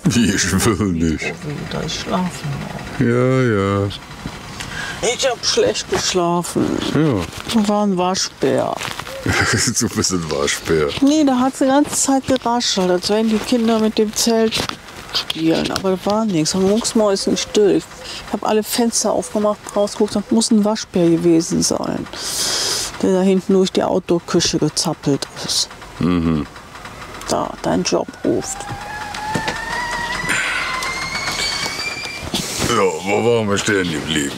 Wie, ich will nicht. Wieder, ich schlafe noch. Ja, ja. Ich hab schlecht geschlafen. Ja. Da war ein Waschbär. Du bist ein Waschbär. Nee, da hat die ganze Zeit geraschelt, als wenn die Kinder mit dem Zelt spielen. Aber da war nichts. Und mucksmäuschen still. Ich habe alle Fenster aufgemacht, rausgeguckt, das muss ein Waschbär gewesen sein, der da hinten durch die Outdoor-Küche gezappelt ist. Mhm. Da, dein Job ruft. Ja, wo waren wir stehen geblieben?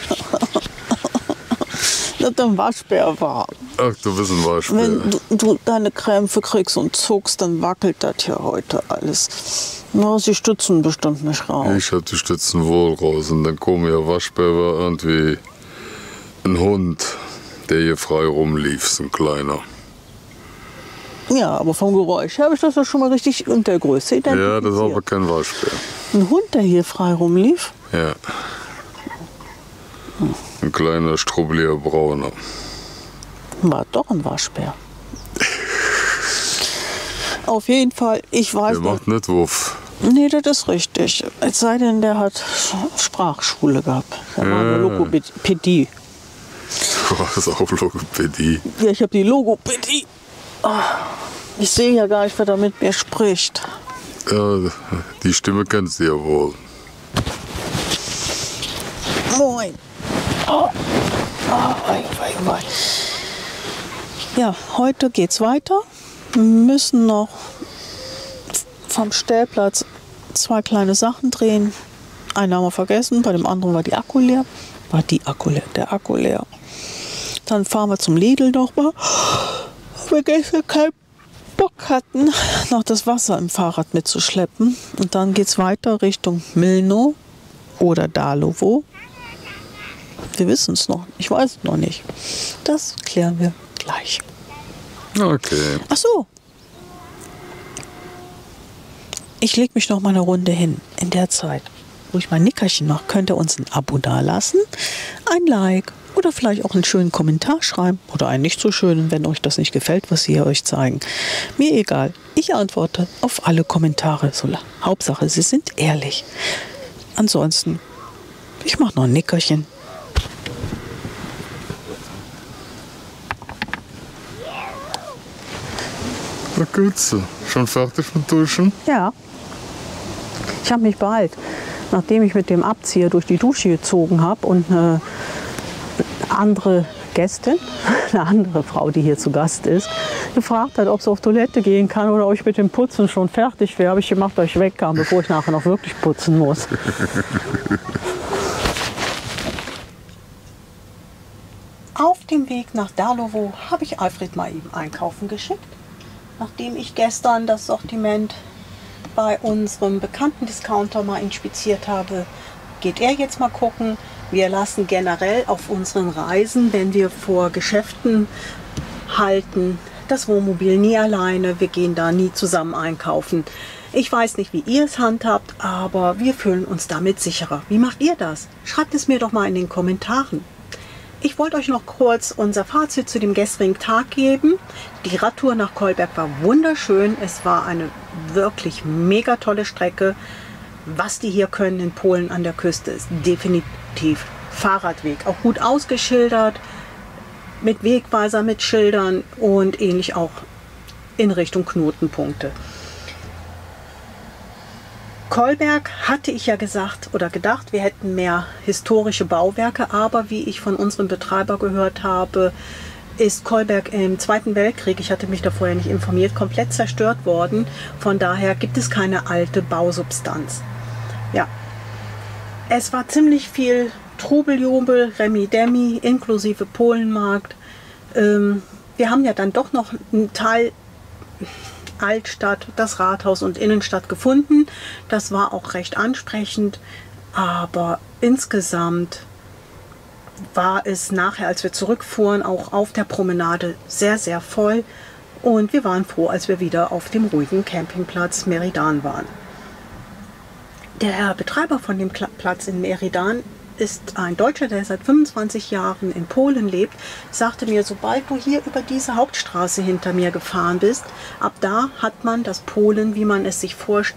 Dass ein Waschbär war. Ach, du bist ein Waschbär. Wenn du deine Krämpfe kriegst und zuckst, dann wackelt das hier heute alles. Na, sie stützen bestimmt nicht raus. Ich hab die Stützen wohl raus und dann komischer Waschbär war irgendwie ein Hund, der hier frei rumlief, so ein kleiner. Ja, aber vom Geräusch her habe ich das ja schon mal richtig in der Größe identifiziert. Ja, das war aber kein Waschbär. Ein Hund, der hier frei rumlief? Ja. Ein kleiner, strubbeliger Brauner. War doch ein Waschbär. Auf jeden Fall, ich weiß Der macht nicht Wuff. Nee, das ist richtig. Es sei denn, der hat Sprachschule gehabt. Der war eine Logopädie. Du hast auch Logopädie. Ja, ich habe die Logopädie. Oh, ich sehe ja gar nicht, wer da mit mir spricht. Ja, die Stimme kennst du ja wohl. Moin. Oh. Ja, heute geht's weiter. Wir müssen noch vom Stellplatz 2 kleine Sachen drehen. Einen haben wir vergessen, bei dem anderen war der Akku leer. Der Akku leer. Dann fahren wir zum Lidl nochmal. Wir gestern keinen Bock hatten, noch das Wasser im Fahrrad mitzuschleppen. Und dann geht's weiter Richtung Milno oder Dalovo. Wir wissen es noch. Ich weiß es noch nicht. Das klären wir gleich. Okay. Ach so. Ich lege mich noch mal eine Runde hin. In der Zeit, wo ich mein Nickerchen mache, könnt ihr uns ein Abo dalassen, ein Like oder vielleicht auch einen schönen Kommentar schreiben oder einen nicht so schönen, wenn euch das nicht gefällt, was sie euch zeigen. Mir egal. Ich antworte auf alle Kommentare. Hauptsache, sie sind ehrlich. Ansonsten, ich mache noch ein Nickerchen. Na gut, so. Schon fertig mit Duschen? Ja. Ich habe mich beeilt. Nachdem ich mit dem Abzieher durch die Dusche gezogen habe und eine andere Gästin, eine andere Frau, die hier zu Gast ist, gefragt hat, ob sie auf Toilette gehen kann oder ob ich mit dem Putzen schon fertig wäre, habe ich gemacht, weil ich wegkam, bevor ich nachher noch wirklich putzen muss. Auf dem Weg nach Dalovo habe ich Alfred mal eben einkaufen geschickt. Nachdem ich gestern das Sortiment bei unserem bekannten Discounter mal inspiziert habe, geht er jetzt mal gucken. Wir lassen generell auf unseren Reisen, wenn wir vor Geschäften halten, das Wohnmobil nie alleine. Wir gehen da nie zusammen einkaufen. Ich weiß nicht, wie ihr es handhabt, aber wir fühlen uns damit sicherer. Wie macht ihr das? Schreibt es mir doch mal in den Kommentaren. Ich wollte euch noch kurz unser Fazit zu dem gestrigen Tag geben. Die Radtour nach Kolberg war wunderschön. Es war eine wirklich mega tolle Strecke. Was die hier können in Polen an der Küste ist definitiv Fahrradweg. Auch gut ausgeschildert, mit Wegweiser, mit Schildern und ähnlich auch in Richtung Knotenpunkte. Kolberg hatte ich ja gesagt oder gedacht, wir hätten mehr historische Bauwerke, aber wie ich von unserem Betreiber gehört habe, ist Kolberg im Zweiten Weltkrieg, ich hatte mich da vorher nicht informiert, komplett zerstört worden. Von daher gibt es keine alte Bausubstanz. Ja, es war ziemlich viel Trubeljubel, Remi-Demi, inklusive Polenmarkt. Wir haben ja dann doch noch einen Teil Altstadt, das Rathaus und Innenstadt gefunden. Das war auch recht ansprechend, aber insgesamt war es nachher, als wir zurückfuhren, auch auf der Promenade sehr, sehr voll und wir waren froh, als wir wieder auf dem ruhigen Campingplatz Meridan waren. Der Herr Betreiber von dem Platz in Meridan ist ein Deutscher, der seit 25 Jahren in Polen lebt, sagte mir, sobald du hier über diese Hauptstraße hinter mir gefahren bist, ab da hat man das Polen, wie man es sich vorstellt.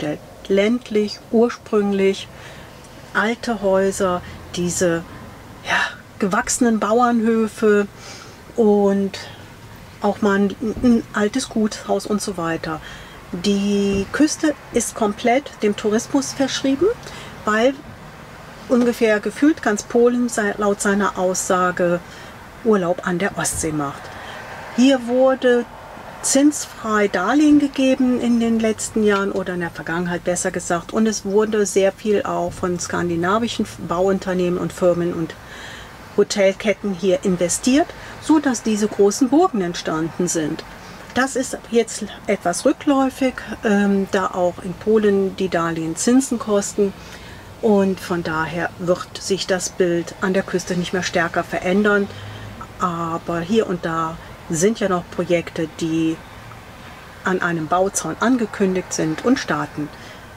ländlich, ursprünglich, alte Häuser, diese gewachsenen Bauernhöfe und auch mal ein altes Gutshaus und so weiter. Die Küste ist komplett dem Tourismus verschrieben, weil ungefähr gefühlt ganz Polen laut seiner Aussage Urlaub an der Ostsee macht. Hier wurde zinsfrei Darlehen gegeben in den letzten Jahren oder in der Vergangenheit besser gesagt, und es wurde sehr viel auch von skandinavischen Bauunternehmen und Firmen und Hotelketten hier investiert, so dass diese großen Burgen entstanden sind. Das ist jetzt etwas rückläufig, da auch in Polen die Darlehen Zinsen kosten, und von daher wird sich das Bild an der Küste nicht mehr stärker verändern. Aber hier und da sind ja noch Projekte, die an einem Bauzaun angekündigt sind und starten.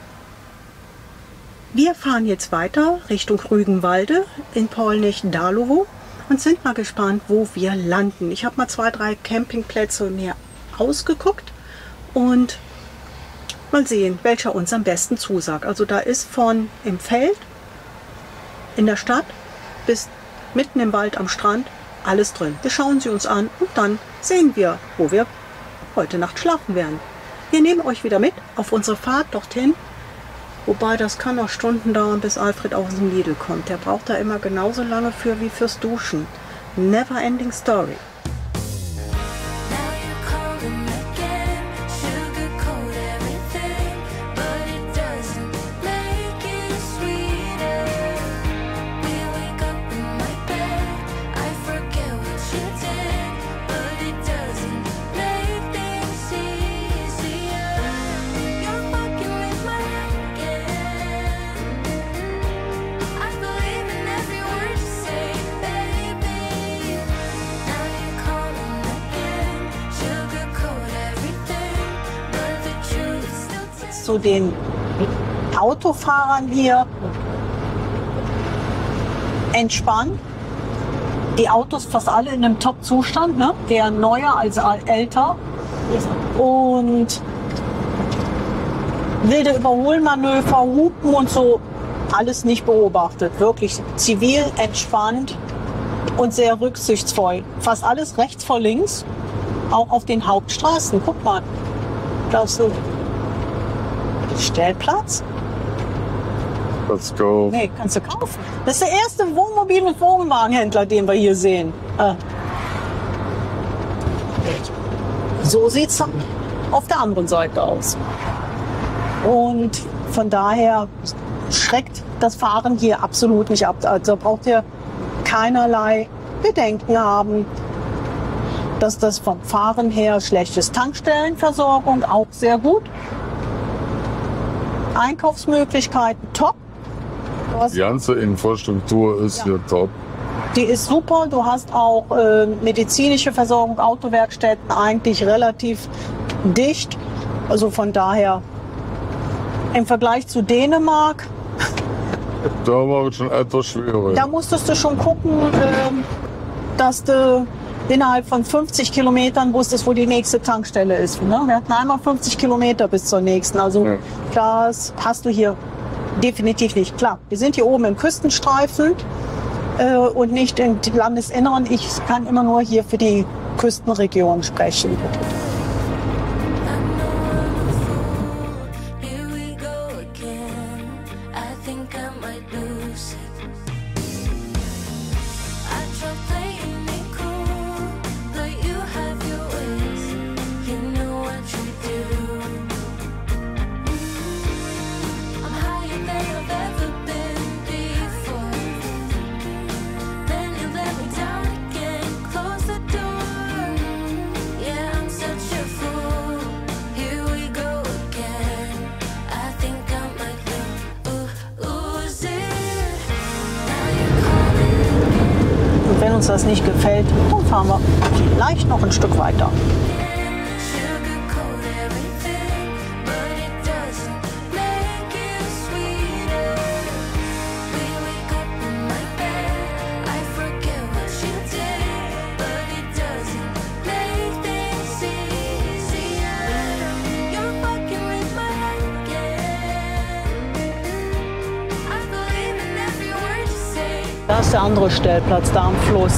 Wir fahren jetzt weiter Richtung Rügenwalde in Polnich-Darłowo und sind mal gespannt, wo wir landen. Ich habe mal 2, 3 Campingplätze mir ausgeguckt und mal sehen, welcher uns am besten zusagt. Also da ist von im Feld, in der Stadt bis mitten im Wald am Strand alles drin. Wir schauen sie uns an und dann sehen wir, wo wir heute Nacht schlafen werden. Wir nehmen euch wieder mit auf unsere Fahrt dorthin. Wobei, das kann noch Stunden dauern, bis Alfred aus dem Lidl kommt. Der braucht da immer genauso lange für wie fürs Duschen. Never ending story. Zu den Autofahrern hier entspannt. Die Autos fast alle in einem Top-Zustand, ne? Der neuer als älter. Und wilde Überholmanöver, Hupen und so, alles nicht beobachtet. Wirklich zivil, entspannt und sehr rücksichtsvoll. Fast alles rechts vor links, auch auf den Hauptstraßen. Guck mal, da ist so Stellplatz? Let's go. Nee, kannst du kaufen. Das ist der erste Wohnmobil- und Wohnwagenhändler, den wir hier sehen. So sieht es auf der anderen Seite aus. Und von daher schreckt das Fahren hier absolut nicht ab. Also braucht ihr keinerlei Bedenken haben, dass das vom Fahren her schlechtes Tankstellenversorgung auch sehr gut. Einkaufsmöglichkeiten top. Die ganze Infrastruktur ist hier top. Die ist super. Du hast auch medizinische Versorgung, Autowerkstätten eigentlich relativ dicht. Also von daher im Vergleich zu Dänemark. Da war es schon etwas schwieriger. Da musstest du schon gucken, dass du innerhalb von 50 Kilometern wusstest, wo die nächste Tankstelle ist. Ne? Wir hatten einmal 50 Kilometer bis zur nächsten. Also das hast du hier definitiv nicht. Klar, wir sind hier oben im Küstenstreifen und nicht im Landesinneren. Ich kann immer nur hier für die Küstenregion sprechen. Wenn uns das nicht gefällt, dann fahren wir vielleicht noch ein Stück weiter. ist der andere Stellplatz da am Fluss.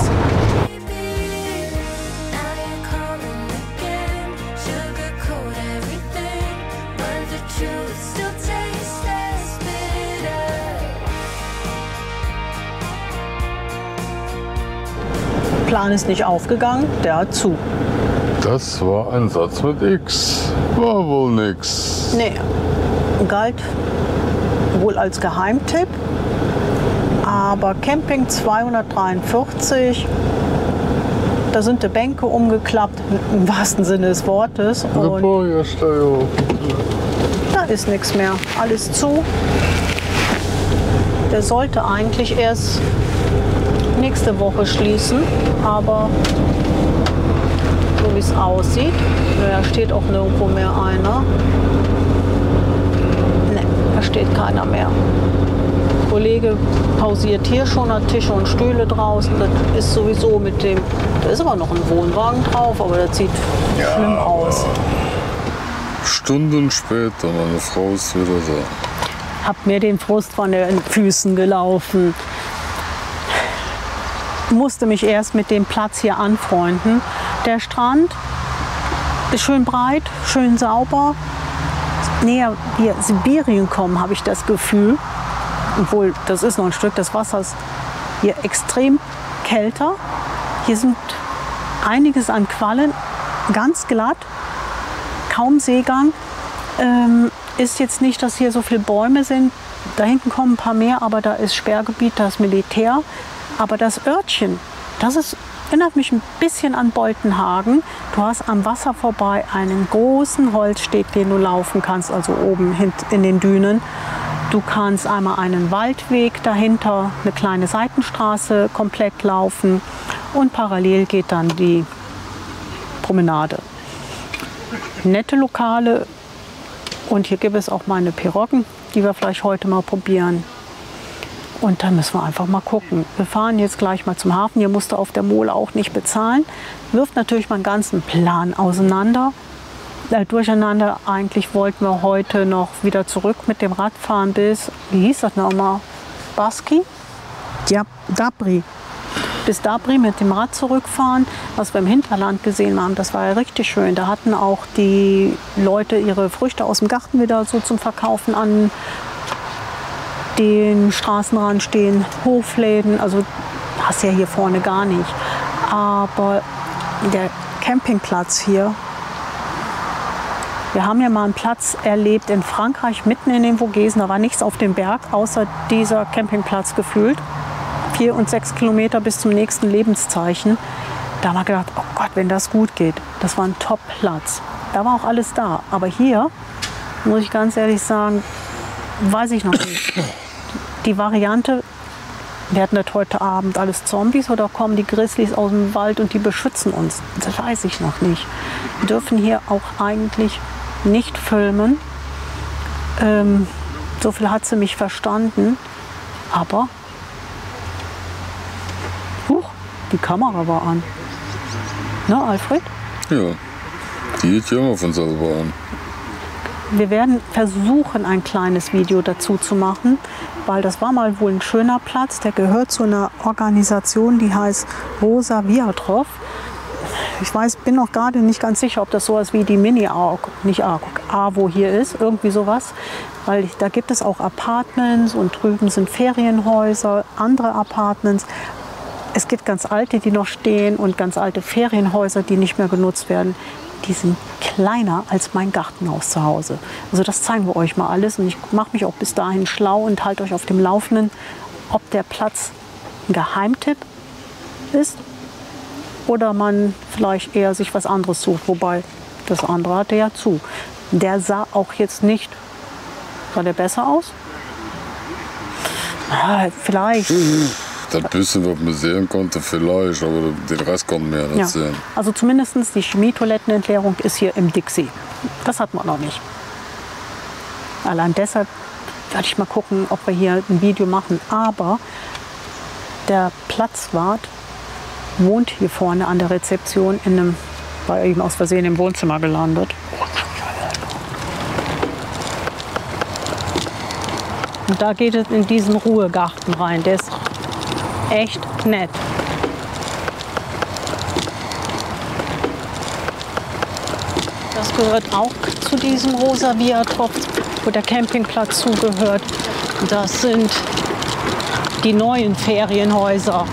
Plan ist nicht aufgegangen, der hat zu. Das war ein Satz mit X. War wohl nix. Nee, galt wohl als Geheimtipp. Aber Camping 243, da sind die Bänke umgeklappt, im wahrsten Sinne des Wortes. Und da ist nichts mehr, alles zu. Der sollte eigentlich erst nächste Woche schließen, aber so wie es aussieht, da steht auch nirgendwo mehr einer. Ne, da steht keiner mehr. Der Kollege pausiert hier schon, hat Tische und Stühle draußen. Das ist sowieso mit dem, da ist aber noch ein Wohnwagen drauf, aber das sieht schlimm aus. Stunden später, meine Frau ist wieder da. Hab mir den Frust von den Füßen gelaufen. Musste mich erst mit dem Platz hier anfreunden. Der Strand ist schön breit, schön sauber. Näher wir Sibirien kommen, habe ich das Gefühl. Obwohl, das ist noch ein Stück des Wassers hier extrem kälter. Hier sind einiges an Quallen, ganz glatt, kaum Seegang. Ist jetzt nicht, dass hier so viele Bäume sind. Da hinten kommen ein paar mehr, aber da ist Sperrgebiet, da ist Militär. Aber das Örtchen, erinnert mich ein bisschen an Boltenhagen. Du hast am Wasser vorbei einen großen Holzsteg, den du laufen kannst, also oben in den Dünen. Du kannst einmal einen Waldweg dahinter, eine kleine Seitenstraße komplett laufen und parallel geht dann die Promenade. Nette Lokale und hier gibt es auch mal eine Piroggen, die wir vielleicht heute mal probieren. Und dann müssen wir einfach mal gucken. Wir fahren jetzt gleich mal zum Hafen. Hier musst du auf der Mole auch nicht bezahlen. Wirft natürlich meinen ganzen Plan durcheinander. Eigentlich wollten wir heute noch wieder zurück mit dem Radfahren bis, wie hieß das nochmal? Baski? Ja, Dabri. Bis Dabri mit dem Rad zurückfahren. Was wir im Hinterland gesehen haben, das war ja richtig schön. Da hatten auch die Leute ihre Früchte aus dem Garten wieder so zum Verkaufen an den Straßenrand stehen, Hofläden, also hast ja hier vorne gar nicht. Aber der Campingplatz hier, wir haben ja mal einen Platz erlebt in Frankreich, mitten in den Vogesen, da war nichts auf dem Berg, außer dieser Campingplatz gefühlt. 4 und 6 Kilometer bis zum nächsten Lebenszeichen. Da haben wir gedacht, oh Gott, wenn das gut geht. Das war ein Top-Platz. Da war auch alles da. Aber hier, muss ich ganz ehrlich sagen, weiß ich noch nicht. Die Variante, werden das heute Abend alles Zombies oder kommen die Grizzlies aus dem Wald und die beschützen uns? Das weiß ich noch nicht. Wir dürfen hier auch eigentlich nicht filmen. So viel hat sie mich verstanden. Aber, die Kamera war an. Ne, Alfred? Ja, die geht ja immer von selber an. Wir werden versuchen, ein kleines Video dazu zu machen, weil das war mal wohl ein schöner Platz. Der gehört zu einer Organisation, die heißt Rosa Viatrov. Ich bin noch gerade nicht ganz sicher, ob das sowas wie die AWO hier ist, irgendwie sowas. Weil da gibt es auch Apartments und drüben sind Ferienhäuser, andere Apartments. Es gibt ganz alte, die noch stehen und ganz alte Ferienhäuser, die nicht mehr genutzt werden. Die sind kleiner als mein Gartenhaus zu Hause. Also das zeigen wir euch mal alles und ich mache mich auch bis dahin schlau und halte euch auf dem Laufenden, ob der Platz ein Geheimtipp ist oder man vielleicht eher sich was anderes sucht. Wobei, das andere hatte ja zu. Der sah auch jetzt nicht, sah der besser aus? Vielleicht. Das bisschen, was man sehen konnte, vielleicht, aber den Rest konnten wir ja nicht sehen. Also zumindest die Chemietoilettenentleerung ist hier im Dixie. Das hat man noch nicht. Allein deshalb werde ich mal gucken, ob wir hier ein Video machen. Aber der Platzwart wohnt hier vorne an der Rezeption war eben aus Versehen im Wohnzimmer gelandet. Und da geht es in diesen Ruhegarten rein. Der ist echt nett. Das gehört auch zu diesem rosa Viadukt, wo der Campingplatz zugehört. Das sind die neuen Ferienhäuser.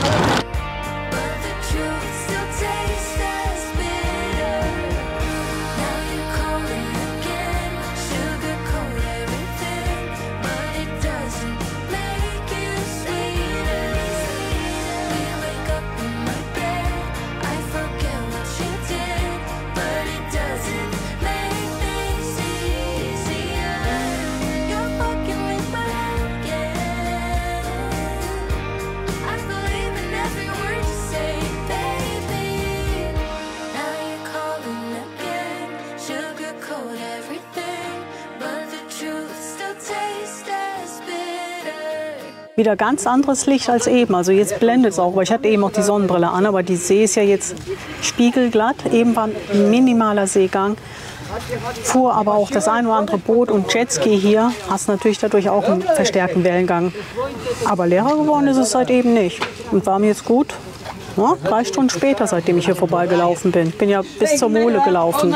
Wieder ganz anderes Licht als eben. Also jetzt blendet es auch, weil ich hatte eben auch die Sonnenbrille an, aber die See ist ja jetzt spiegelglatt. Eben war ein minimaler Seegang. Fuhr aber auch das ein oder andere Boot und Jetski hier. Hast natürlich dadurch auch einen verstärkten Wellengang. Aber leerer geworden ist es seit eben nicht. Und war mir jetzt gut. Ja, 3 Stunden später, seitdem ich hier vorbeigelaufen bin. Bin ja bis zur Mole gelaufen.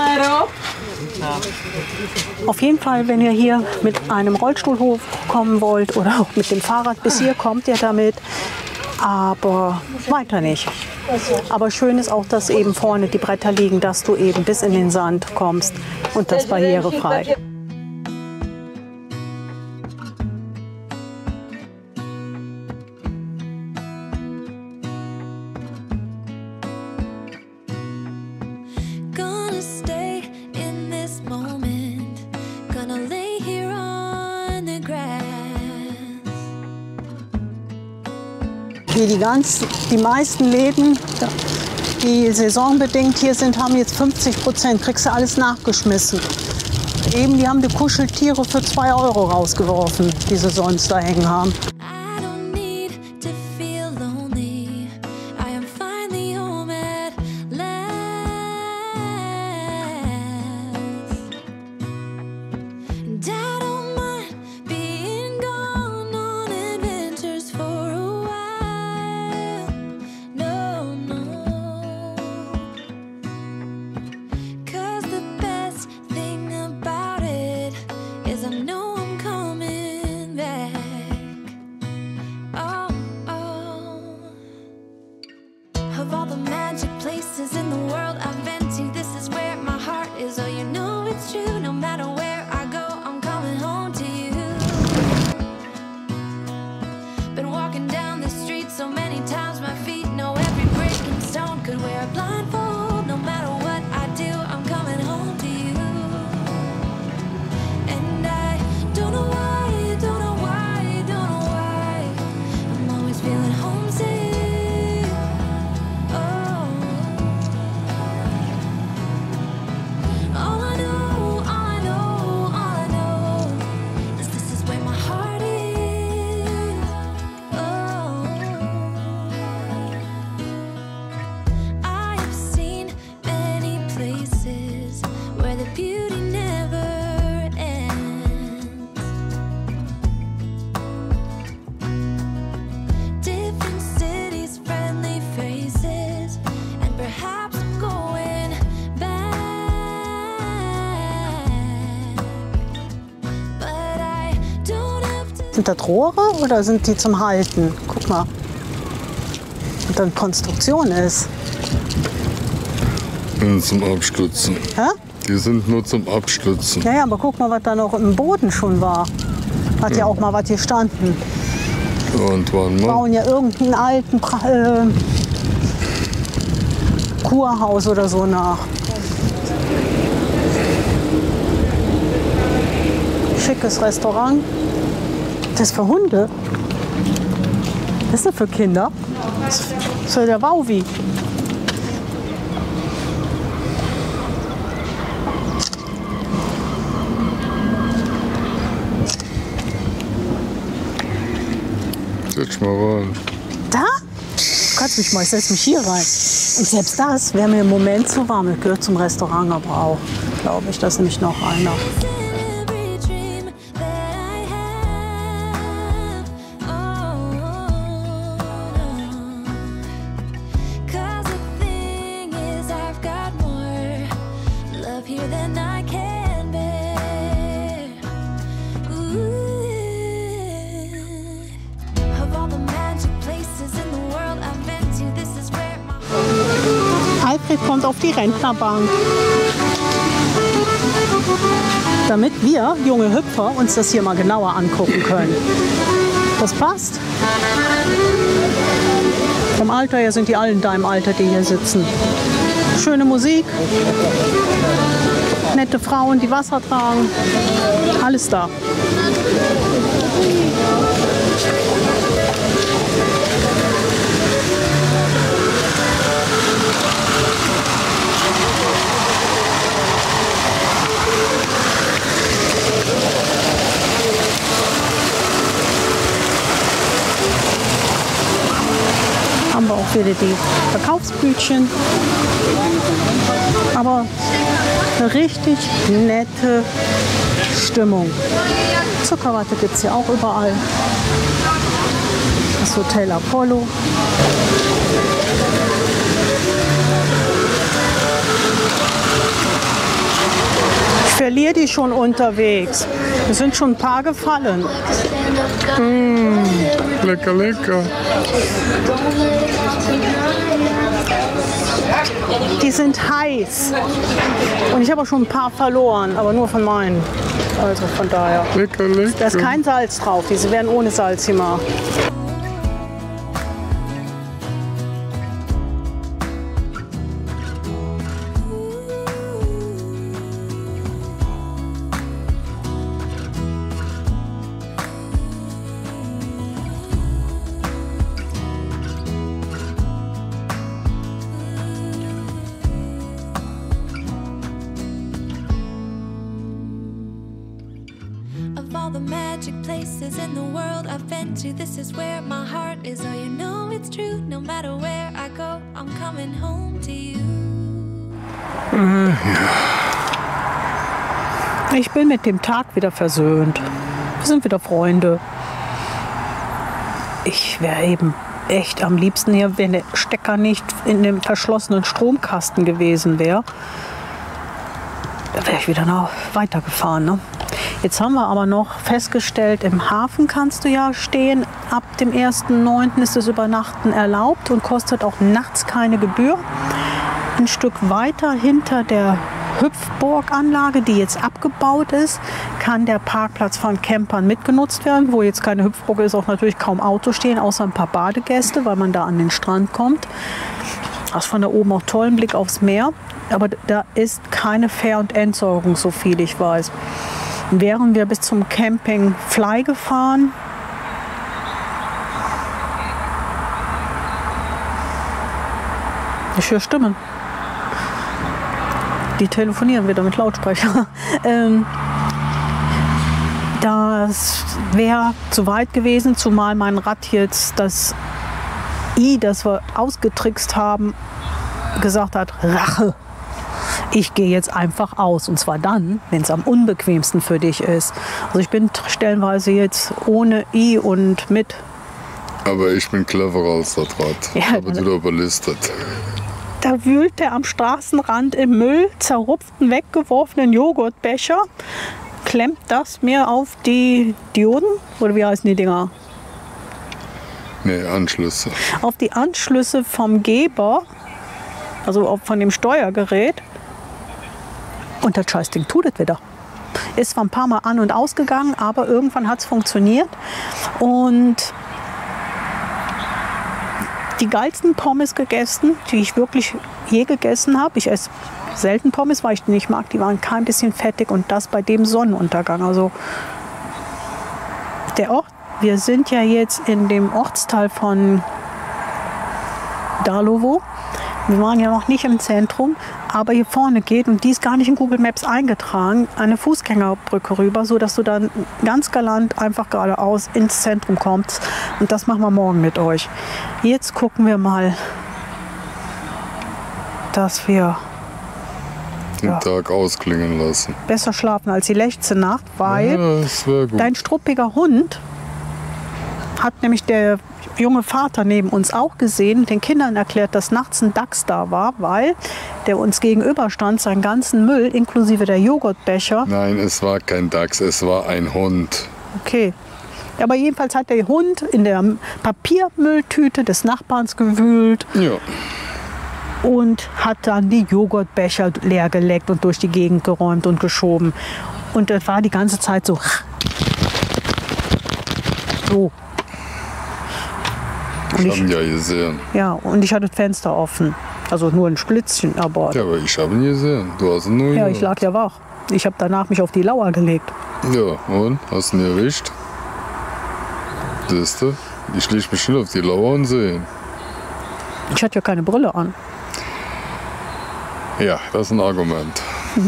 Auf jeden Fall, wenn ihr hier mit einem Rollstuhl hochkommen wollt oder auch mit dem Fahrrad bis hier, kommt ihr damit. Aber weiter nicht. Aber schön ist auch, dass eben vorne die Bretter liegen, dass du eben bis in den Sand kommst und das barrierefrei. Wie die meisten Läden, die saisonbedingt hier sind, haben jetzt 50%. Kriegst du alles nachgeschmissen. Eben, die haben die Kuscheltiere für 2 € rausgeworfen, die sie sonst da hängen haben. Sind das Rohre oder sind die zum Halten? Guck mal. Und dann Konstruktion ist. Zum Abstützen. Hä? Die sind nur zum Abstützen. Ja, aber guck mal, was da noch im Boden schon war. Hat ja auch mal was gestanden. Und wann mal? Bauen ja irgendeinen alten Kurhaus oder so nach. Schickes Restaurant. Das ist für Hunde. Das ist nicht für Kinder. Das ist für der Wauwi. Setz mal rein. Da? Du kannst mich mal, ich setz mich hier rein. Und selbst das wäre mir im Moment zu warm. Das gehört zum Restaurant aber auch, glaube ich. Da ist nämlich noch einer. Alfred kommt auf die Rentnerbank. Damit wir, junge Hüpfer, uns das hier mal genauer angucken können. Das passt. Vom Alter her sind die alle in deinem Alter, die hier sitzen. Schöne Musik, nette Frauen, die Wasser tragen, alles da. Haben wir auch wieder die Verkaufsbütchen. Aber eine richtig nette Stimmung. Zuckerwatte gibt es ja auch überall. Das Hotel Apollo. Ich verliere die schon unterwegs. Es sind schon ein paar gefallen. Lecker, lecker. Die sind heiß. Und ich habe auch schon ein paar verloren, aber nur von meinen. Also von daher. Lecker, lecker. Da ist kein Salz drauf. Diese werden ohne Salz gemacht. Of all the magic places in the world I've been to, this is where my heart is. Oh, you know it's true. No matter where I go, I'm coming home to you. Ich bin mit dem Tag wieder versöhnt. Wir sind wieder Freunde. Ich wäre eben echt am liebsten hier, wenn der Stecker nicht in dem verschlossenen Stromkasten gewesen wäre. Da wäre ich wieder weitergefahren. Ne? Jetzt haben wir aber noch festgestellt, im Hafen kannst du ja stehen. Ab dem 1.9. ist das Übernachten erlaubt und kostet auch nachts keine Gebühr. Ein Stück weiter hinter der Hüpfburganlage, die jetzt abgebaut ist, kann der Parkplatz von Campern mitgenutzt werden. Wo jetzt keine Hüpfburg ist, auch natürlich kaum Autos stehen, außer ein paar Badegäste, weil man da an den Strand kommt. Das ist von da oben auch tollen Blick aufs Meer. Aber da ist keine Fähr- und Entsorgung, so viel ich weiß. Wären wir bis zum Camping Fly gefahren. Ich höre Stimmen. Die telefonieren wieder mit Lautsprecher. Das wäre zu weit gewesen, zumal mein Rad jetzt das I, das wir ausgetrickst haben, gesagt hat, Rache. Ich gehe jetzt einfach aus. Und zwar dann, wenn es am unbequemsten für dich ist. Also ich bin stellenweise jetzt ohne I und mit. Aber ich bin cleverer als das Rad. Ja, Ich habe wieder überlistet. Da wühlt er am Straßenrand im Müll, zerrupft einen weggeworfenen Joghurtbecher, klemmt das mir auf die Dioden, oder wie heißen die Dinger? Nee, Anschlüsse. Auf die Anschlüsse vom Geber, also von dem Steuergerät. Und das Scheißding tut es wieder. Ist zwar ein paar Mal an- und ausgegangen, aber irgendwann hat es funktioniert. Und die geilsten Pommes gegessen, die ich wirklich je gegessen habe. Ich esse selten Pommes, weil ich die nicht mag. Die waren kein bisschen fettig und das bei dem Sonnenuntergang. Also der Ort, wir sind ja jetzt in dem Ortsteil von Darlowo. Wir waren ja noch nicht im Zentrum, aber hier vorne geht, und die ist gar nicht in Google Maps eingetragen, eine Fußgängerbrücke rüber, sodass du dann ganz galant einfach geradeaus ins Zentrum kommst. Und das machen wir morgen mit euch. Jetzt gucken wir mal, dass wir Den Tag ausklingen lassen. besser schlafen als die letzte Nacht, weil Ja, das wäre gut. dein struppiger Hund hat nämlich der junge Vater neben uns auch gesehen, den Kindern erklärt, dass nachts ein Dachs da war, weil der uns gegenüber stand, seinen ganzen Müll, inklusive der Joghurtbecher. Nein, es war kein Dachs, es war ein Hund. Okay. Aber jedenfalls hat der Hund in der Papiermülltüte des Nachbarns gewühlt. Ja. und hat dann die Joghurtbecher leer geleckt und durch die Gegend geräumt und geschoben. Und das war die ganze Zeit so. So. Und Ich habe ihn ja gesehen. ja, und ich hatte das Fenster offen. Also nur ein Splitzchen, aber Ja, aber ich habe ihn gesehen. Du hast ihn nur ja, gehört. ich lag ja wach. Ich habe danach mich auf die Lauer gelegt. Ja, und? Hast du ihn erwischt? Siehst du? Ich leg mich schnell auf die Lauer und sehe ihn. Ich hatte ja keine Brille an. Ja, das ist ein Argument.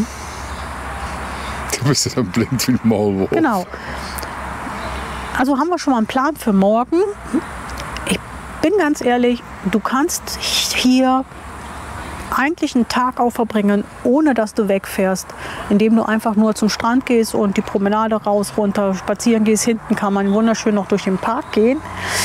Du bist ja dann blind wie ein Maulwurf. Genau. Also haben wir schon mal einen Plan für morgen. Ich bin ganz ehrlich, du kannst hier eigentlich einen Tag auch verbringen, ohne dass du wegfährst, indem du einfach nur zum Strand gehst und die Promenade raus, runter, spazieren gehst. Hinten kann man wunderschön noch durch den Park gehen.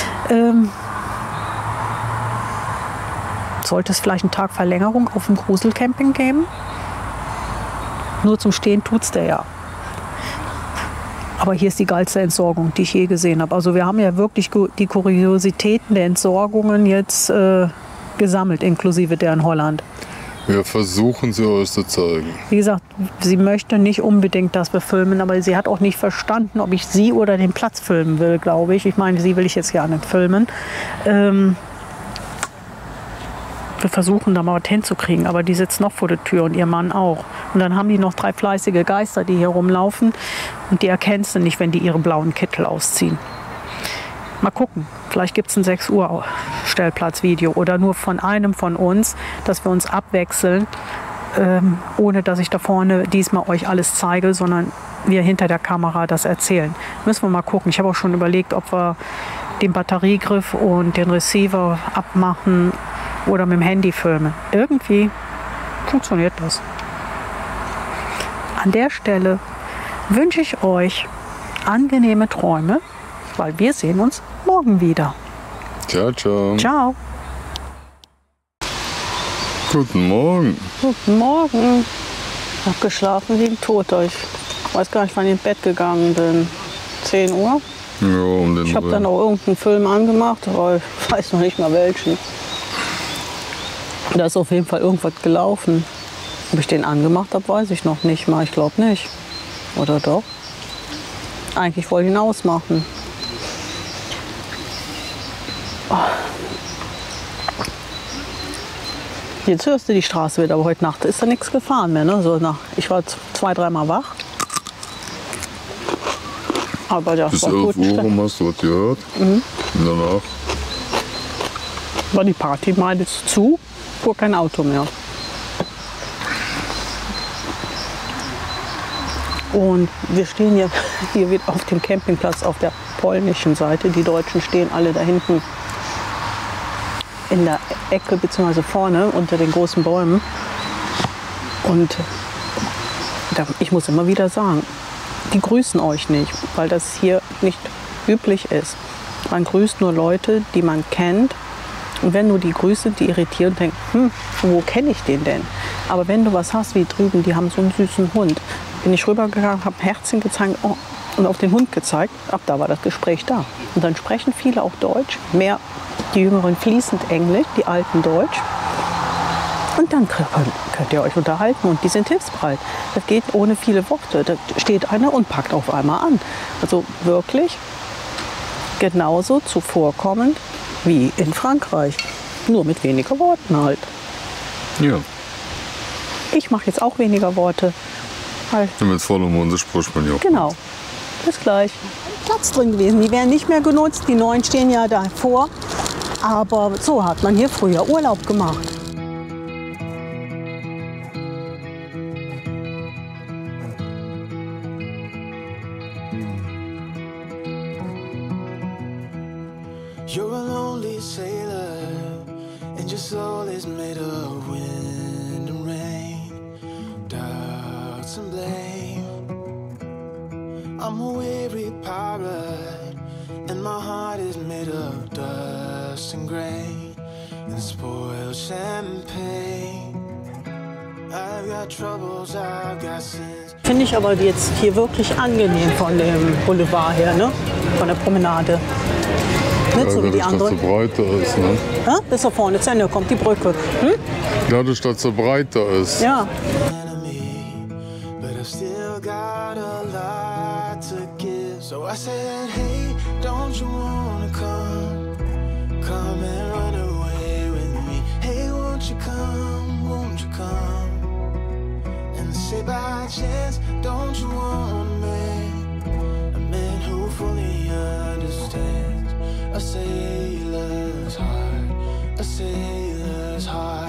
Sollte es vielleicht einen Tag Verlängerung auf dem Gruselcamping geben? Nur zum Stehen tut's der ja. Aber hier ist die geilste Entsorgung, die ich je gesehen habe. Also wir haben ja wirklich die Kuriositäten der Entsorgungen jetzt gesammelt, inklusive der in Holland. Wir versuchen sie euch zu zeigen. Wie gesagt, sie möchte nicht unbedingt, dass wir filmen, aber sie hat auch nicht verstanden, ob ich sie oder den Platz filmen will, glaube ich. Ich meine, sie will ich jetzt ja nicht filmen. Wir versuchen da mal was hinzukriegen, aber die sitzt noch vor der Tür und ihr Mann auch. Und dann haben die noch 3 fleißige Geister, die hier rumlaufen und die erkennst du nicht, wenn die ihre blauen Kittel ausziehen. Mal gucken, vielleicht gibt es ein 6 Uhr Stellplatzvideo oder nur von einem von uns, dass wir uns abwechseln, ohne dass ich da vorne diesmal euch alles zeige, sondern wir hinter der Kamera das erzählen. Müssen wir mal gucken. Ich habe auch schon überlegt, ob wir den Batteriegriff und den Receiver abmachen oder mit dem Handy filmen. Irgendwie funktioniert das. An der Stelle wünsche ich euch angenehme Träume, weil wir sehen uns morgen wieder. Ciao, ciao. Ciao. Guten Morgen. Guten Morgen. Ich habe geschlafen wie ein Toter. Ich weiß gar nicht, wann ich ins Bett gegangen bin. 10 Uhr? Ja, um den Ich habe Dreh. dann auch irgendeinen Film angemacht, aber ich weiß noch nicht mal welchen. Da ist auf jeden Fall irgendwas gelaufen. Ob ich den angemacht habe, weiß ich noch nicht mal. Ich glaube nicht. Oder doch? Eigentlich wollte ich ihn ausmachen. Oh. Jetzt hörst du die Straße wieder, aber heute Nacht ist da nichts gefahren mehr. Ne? So ich war 2-3 Mal wach. Aber das Bis war 11 gut. Uhr rum hast du was gehört. Und danach. War die Partymeile zu, fuhr kein Auto mehr. Und wir stehen hier wieder auf dem Campingplatz auf der polnischen Seite. Die Deutschen stehen alle da hinten in der Ecke bzw. vorne unter den großen Bäumen. Und ich muss immer wieder sagen, die grüßen euch nicht, weil das hier nicht üblich ist. Man grüßt nur Leute, die man kennt. Und wenn du die grüßt, die irritieren und denken, wo kenne ich den denn? Aber wenn du was hast wie drüben, die haben so einen süßen Hund, bin ich rübergegangen, habe Herzchen gezeigt und auf den Hund gezeigt. Ab da war das Gespräch da. Und dann sprechen viele auch Deutsch, mehr die Jüngeren fließend Englisch, die Alten Deutsch. Und dann könnt ihr euch unterhalten und die sind hilfsbereit. Das geht ohne viele Worte. Da steht einer und packt auf einmal an. Also wirklich genauso zuvorkommend wie in Frankreich. Nur mit weniger Worten halt. Ja. Ich mache jetzt auch weniger Worte. Halt. Mit vollem Munde spricht man ja. Genau. Bis gleich. Platz drin gewesen. Die werden nicht mehr genutzt. Die neuen stehen ja davor. Aber so hat man hier früher Urlaub gemacht. You're a lonely sailor, and your soul is made of wind and rain, doubts and blame. I'm a weary pirate, and my heart is made of dust and grain, and spoiled champagne. I've got troubles, I've got sins. Finde ich aber jetzt hier wirklich angenehm von dem Boulevard her, ne? Von der Promenade. Nicht so wie die Dadurch, dass andere. sie breiter ist, ne? Ja, bis da vorne, zu Ende kommt die Brücke. Hm? Dadurch, dass sie breiter ist. Ja. enemy, but I've still got a lot to give. So I said, hey, don't you wanna come and run away with me? Hey, won't you come and say by chance, don't you want a man who fully understands a sailor's heart, a sailor's heart.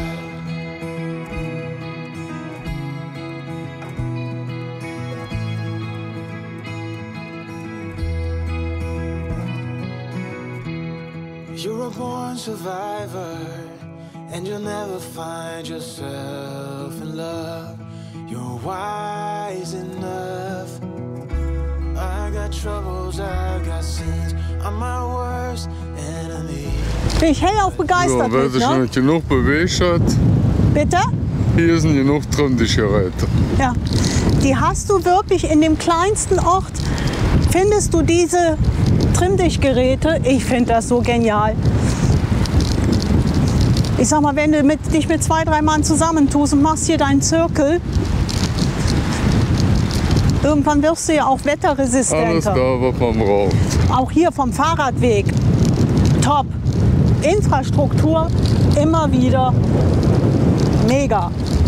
You're a born survivor, and you'll never find yourself in love. You're wise enough. I got troubles, I got sins. I'm my worst enemy. Bin ich hellauf begeistert So, wer mit, sich ne? nicht genug bewegt hat, Bitte? hier sind genug drin, die Geräte. Ja. Die hast du wirklich in dem kleinsten Ort, findest du diese Trimmdichtgeräte. Ich finde das so genial. Ich sag mal, wenn du dich mit 2, 3 Mann zusammentust und machst hier deinen Zirkel, irgendwann wirst du ja auch Alles wetterresistenter. da, was man braucht. Auch hier vom Fahrradweg. Top. Infrastruktur immer wieder mega.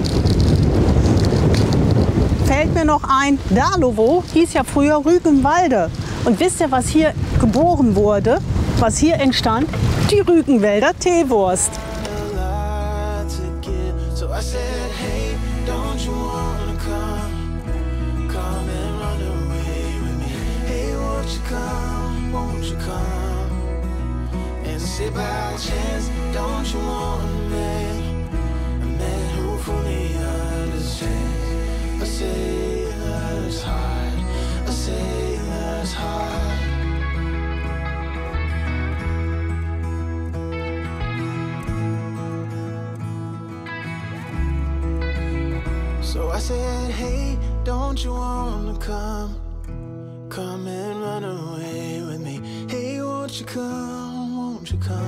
Fällt mir noch ein, Darlowo hieß ja früher Rügenwalde. Und wisst ihr, was hier geboren wurde? Was hier entstand? Die Rügenwälder Teewurst. A lot to give. So I said, hey, don't you wanna come and run away with me? Hey, won't you come and say by chance, don't you want a man who fully understands a sailor's heart, a sailor's heart. So I said, hey, don't you wanna come and run away with me? Hey, won't you come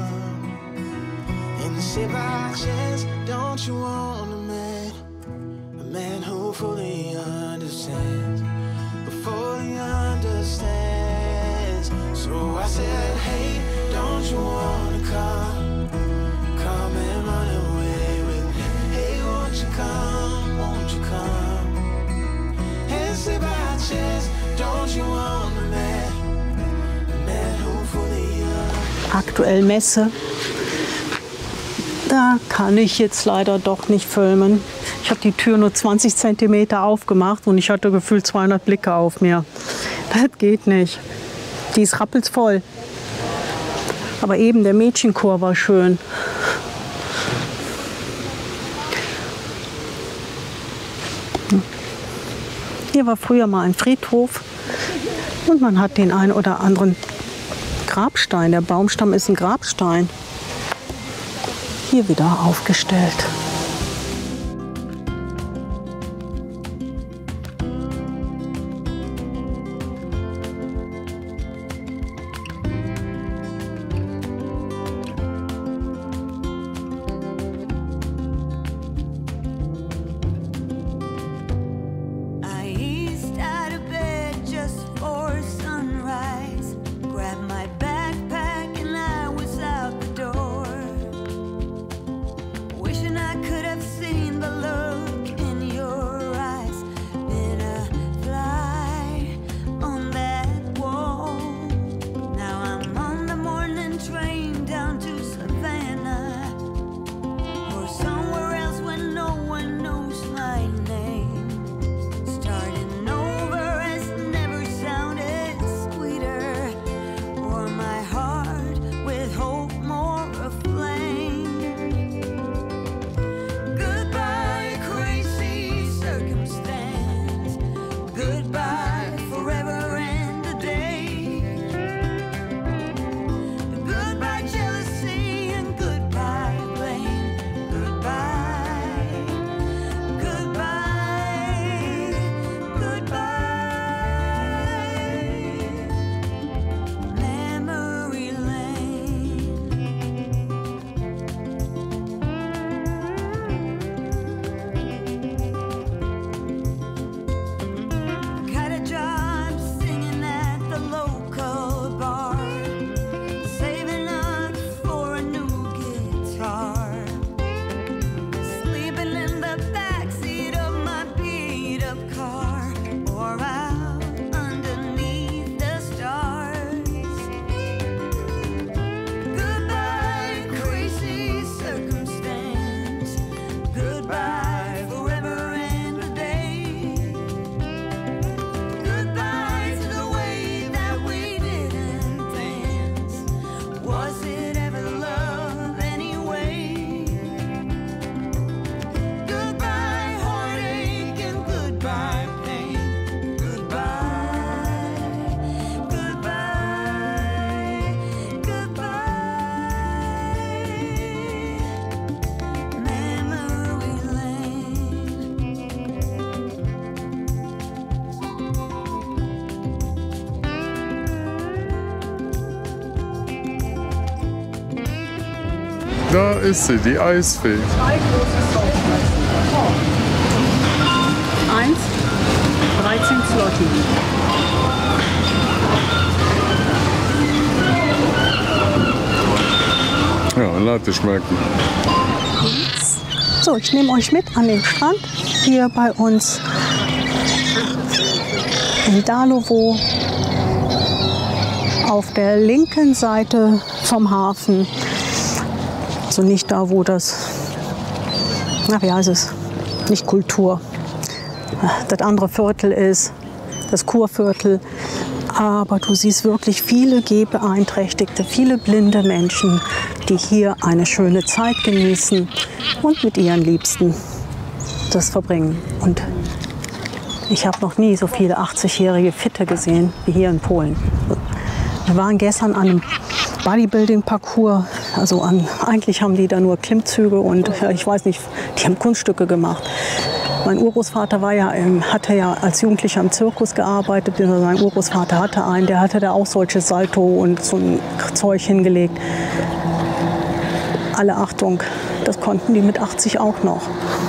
and say by chance, don't you want a man who fully understands, So I said, hey, don't you wanna come and run away with me? Hey, won't you come and say by chance, don't you want a man who fully Aktuell Messe. Da kann ich jetzt leider doch nicht filmen. Ich habe die Tür nur 20 cm aufgemacht und ich hatte gefühlt 200 Blicke auf mir. Das geht nicht. Die ist rappelsvoll. Aber eben der Mädchenchor war schön. Hier war früher mal ein Friedhof und man hat den einen oder anderen Grabstein. Der Baumstamm ist ein Grabstein. Hier wieder aufgestellt. I eased out of bed just for sunrise. Grabbed my backpack and I was out the door. Wishing I Da ist sie, die Eisfee. 1, 13 Zloty. Ja, lass es schmecken. So, ich nehme euch mit an den Strand hier bei uns in Darłowo auf der linken Seite vom Hafen. Also nicht da, wo das, na wie heißt es, nicht Kultur, das andere Viertel ist, das Kurviertel. Aber du siehst wirklich viele Gehbeeinträchtigte, viele blinde Menschen, die hier eine schöne Zeit genießen und mit ihren Liebsten das verbringen. Und ich habe noch nie so viele 80-jährige Fitte gesehen wie hier in Polen. Wir waren gestern an einem Bodybuilding-Parcours. Also eigentlich haben die da nur Klimmzüge und ich weiß nicht, die haben Kunststücke gemacht. Mein Urgroßvater hatte ja als Jugendlicher im Zirkus gearbeitet. Sein Urgroßvater hatte einen, der hatte da auch solches Salto und so ein Zeug hingelegt. Alle Achtung, das konnten die mit 80 auch noch.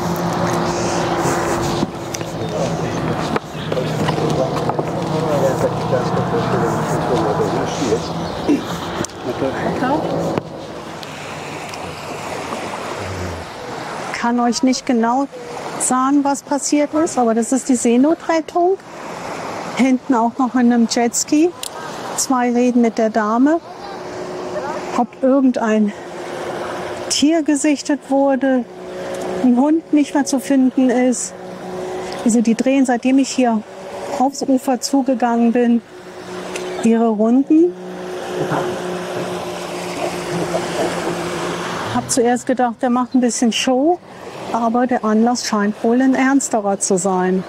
Ich kann euch nicht genau sagen, was passiert ist, aber das ist die Seenotrettung. Hinten auch noch in einem Jetski. 2 reden mit der Dame, ob irgendein Tier gesichtet wurde, ein Hund nicht mehr zu finden ist. Also die drehen, seitdem ich hier aufs Ufer zugegangen bin, ihre Runden. Ich habe zuerst gedacht, der macht ein bisschen Show, aber der Anlass scheint wohl ein ernsterer zu sein.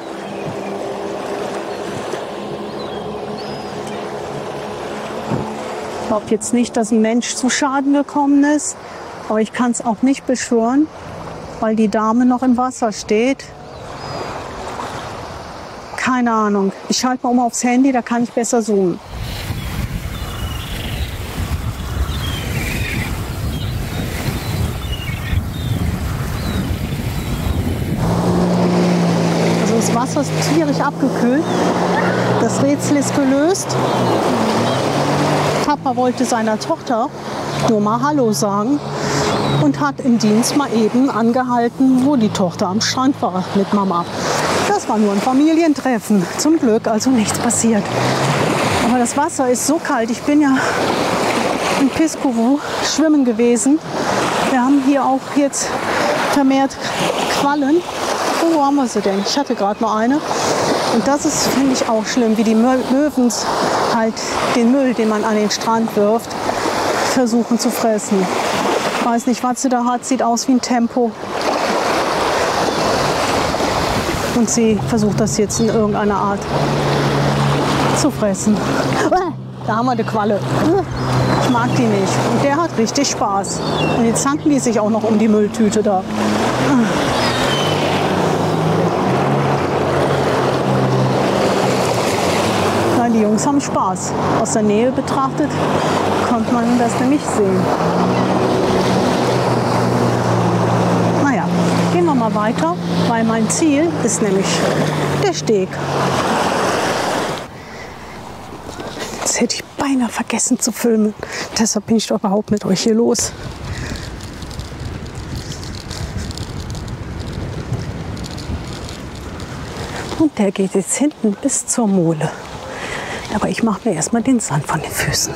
Ich glaube jetzt nicht, dass ein Mensch zu Schaden gekommen ist, aber ich kann es auch nicht beschwören, weil die Dame noch im Wasser steht. Keine Ahnung. Ich schalte mal um aufs Handy, da kann ich besser zoomen. Also das Wasser ist tierisch abgekühlt. Das Rätsel ist gelöst. Papa wollte seiner Tochter nur mal Hallo sagen und hat im Dienst mal eben angehalten, wo die Tochter am Strand war mit Mama. Das war nur ein Familientreffen. Zum Glück also nichts passiert. Aber das Wasser ist so kalt. Ich bin ja in Piskowo schwimmen gewesen. Wir haben hier auch jetzt vermehrt Quallen. Oh, wo haben wir sie denn? Ich hatte gerade noch eine. Und das ist, finde ich, auch schlimm, wie die Möwen halt den Müll, den man an den Strand wirft, versuchen zu fressen. Ich weiß nicht, was sie da hat. Sieht aus wie ein Tempo. Und sie versucht das jetzt in irgendeiner Art zu fressen. Da haben wir die Qualle. Ich mag die nicht. Und der hat richtig Spaß. Und jetzt zanken die sich auch noch um die Mülltüte da. Nein, die Jungs haben Spaß. Aus der Nähe betrachtet konnte man das nämlich sehen. Naja, gehen wir mal weiter, weil mein Ziel ist nämlich der Steg. Das hätte ich beinahe vergessen zu filmen. Deshalb bin ich doch überhaupt mit euch hier los. Und der geht jetzt hinten bis zur Mole. Aber ich mache mir erstmal den Sand von den Füßen.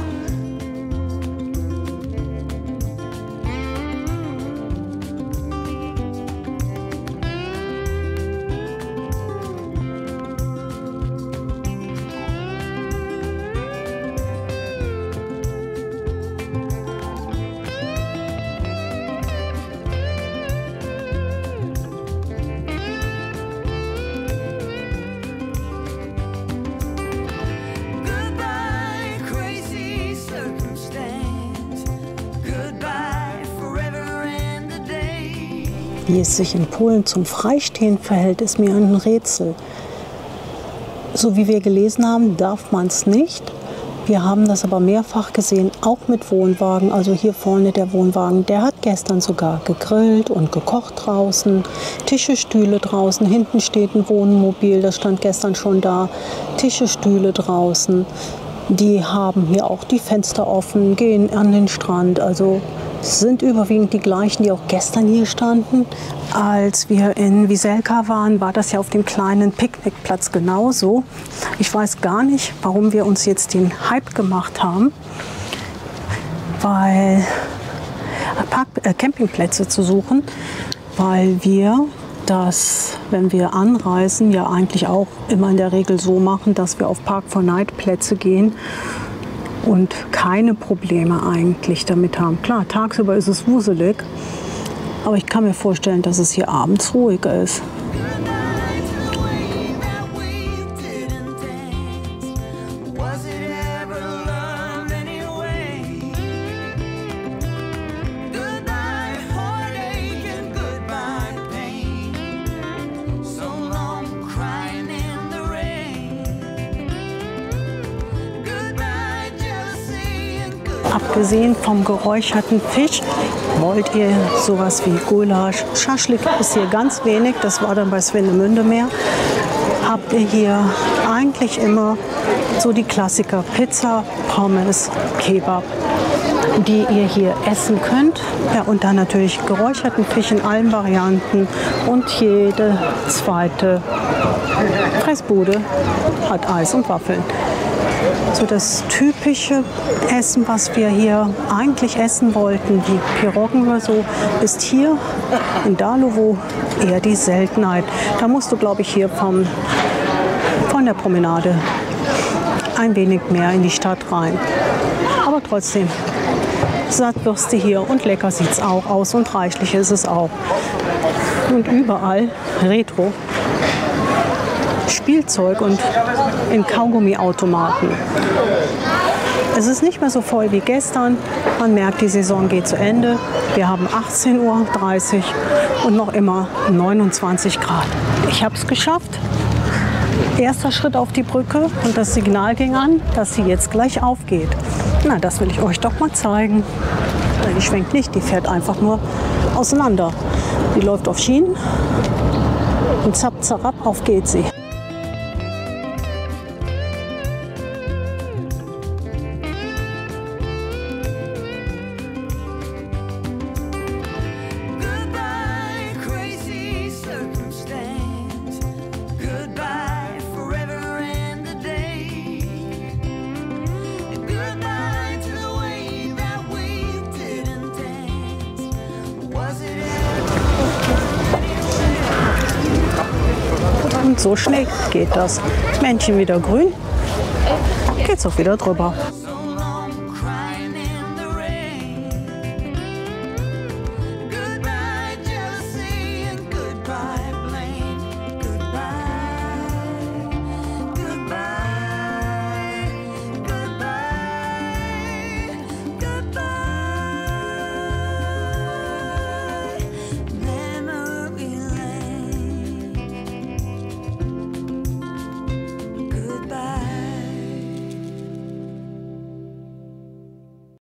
Wie es sich in Polen zum Freistehen verhält, ist mir ein Rätsel. So wie wir gelesen haben, darf man es nicht. Wir haben das aber mehrfach gesehen, auch mit Wohnwagen. Also hier vorne der Wohnwagen, der hat gestern sogar gegrillt und gekocht draußen. Tische, Stühle draußen. Hinten steht ein Wohnmobil, das stand gestern schon da. Tische, Stühle draußen. Die haben hier auch die Fenster offen, gehen an den Strand. Also es sind überwiegend die gleichen, die auch gestern hier standen. Als wir in Wieselka waren, war das ja auf dem kleinen Picknickplatz genauso. Ich weiß gar nicht, warum wir uns jetzt den Hype gemacht haben, weil Campingplätze zu suchen, weil wir das, wenn wir anreisen, ja eigentlich auch immer in der Regel so machen, dass wir auf Park-for-Night-Plätze gehen und keine Probleme eigentlich damit haben. Klar, tagsüber ist es wuselig, aber ich kann mir vorstellen, dass es hier abends ruhiger ist. Abgesehen vom geräucherten Fisch, wollt ihr sowas wie Gulasch, Schaschlik ist hier ganz wenig, das war dann bei Swinemünde mehr. Habt ihr hier eigentlich immer so die Klassiker Pizza, Pommes, Kebab, die ihr hier essen könnt. Ja, und dann natürlich geräucherten Fisch in allen Varianten und jede zweite Fressbude hat Eis und Waffeln. So das typische Essen, was wir hier eigentlich essen wollten, die Piroggen oder so, ist hier in Dalovo eher die Seltenheit. Da musst du, glaube ich, hier von der Promenade ein wenig mehr in die Stadt rein. Aber trotzdem, satt wirst du hier und lecker sieht es auch aus und reichlich ist es auch. Und überall Retro. Spielzeug und in Kaugummiautomaten. Es ist nicht mehr so voll wie gestern. Man merkt, die Saison geht zu Ende. Wir haben 18:30 Uhr und noch immer 29 Grad. Ich habe es geschafft. Erster Schritt auf die Brücke und das Signal ging an, dass sie jetzt gleich aufgeht. Na, das will ich euch doch mal zeigen. Die schwenkt nicht, die fährt einfach nur auseinander. Die läuft auf Schienen und zapp, zapp, auf geht sie. Und so schnell geht das. Männchen wieder grün, geht's auch wieder drüber.